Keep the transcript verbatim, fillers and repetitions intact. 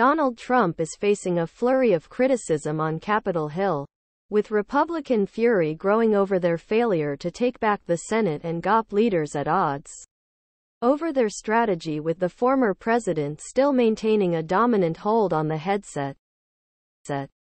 Donald Trump is facing a flurry of criticism on Capitol Hill, with Republican fury growing over their failure to take back the Senate and G O P leaders at odds over their strategy, with the former president still maintaining a dominant hold on the headset.